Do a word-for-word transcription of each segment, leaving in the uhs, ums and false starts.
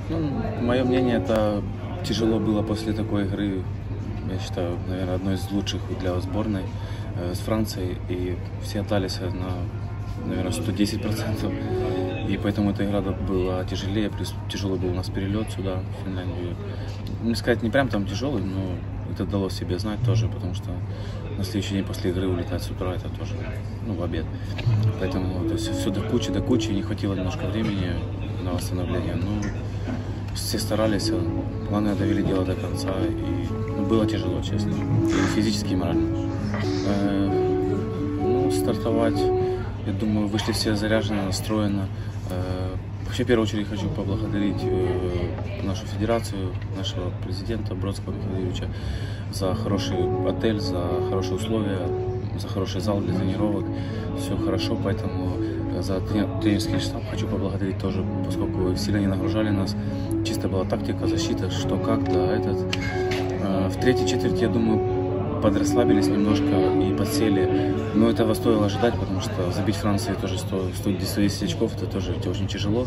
Ну, мое мнение, это тяжело было после такой игры. Я считаю, наверное, одной из лучших для сборной э, с Францией. И все отдались на, наверное, сто десять процентов. И поэтому эта игра была тяжелее. Плюс тяжелый был у нас перелет сюда, в Финляндию. Не сказать, не прям там тяжелый, но это дало себе знать тоже, потому что на следующий день после игры улетать с утра, это тоже, ну, в обед. Поэтому то есть, все до кучи, до кучи, не хватило немножко времени на восстановление. Но все старались, главное, довели дело до конца, и ну, было тяжело, честно, и физически, и морально. Э, ну, стартовать, я думаю, вышли все заряженно, настроено. Э, вообще, в первую очередь, хочу поблагодарить э, нашу федерацию, нашего президента Бродского Михаила Юрьевича за хороший отель, за хорошие условия, за хороший зал для тренировок. Все хорошо, поэтому за тренерский штаб хочу поблагодарить тоже, поскольку сильно не нагружали нас. Чисто была тактика, защита, что как, да, этот. В третьей четверти, я думаю, подрасслабились немножко и подсели. Но этого стоило ожидать, потому что забить Франции тоже сто десять очков, это тоже очень тяжело.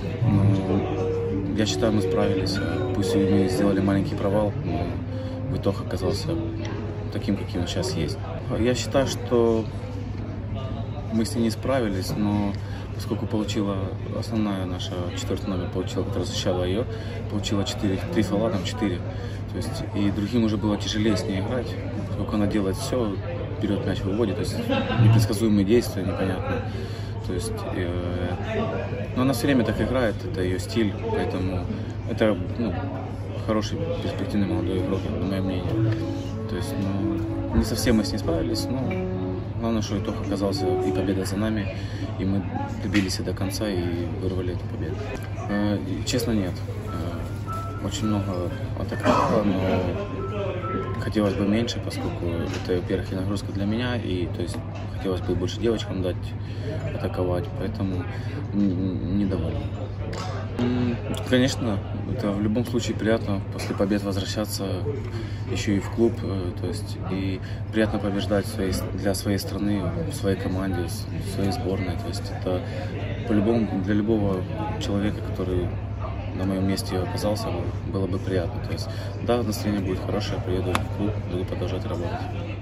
Но я считаю, мы справились. Пусть мы сделали маленький провал, но итог оказался таким, каким он сейчас есть. Я считаю, что мы с ней не справились, но поскольку получила основная наша четвертый номер, получила, которая защищала ее, получила четыре, три фола, там четыре. То есть и другим уже было тяжелее с ней играть, поскольку она делает все, берет мяч, выводит, то есть непредсказуемые действия, непонятно. То есть, э, но она все время так играет, это ее стиль, поэтому это, ну, хороший перспективный молодой игрок, на мое мнение. То есть, ну, не совсем мы с ней справились, но главное, что итог оказался и победа за нами, и мы добились и до конца и вырвали эту победу. Э, честно, нет. Э, очень много атаковало, но хотелось бы меньше, поскольку это, во-первых, и нагрузка для меня, и то есть хотелось бы больше девочкам дать атаковать, поэтому недоволен. Конечно, это в любом случае приятно после побед возвращаться еще и в клуб, то есть и приятно побеждать своей, для своей страны, в своей команде, в своей сборной. То есть это по-любому для любого человека, который на моем месте оказался, было бы приятно. То есть да, настроение будет хорошее, приеду в клуб, буду продолжать работать.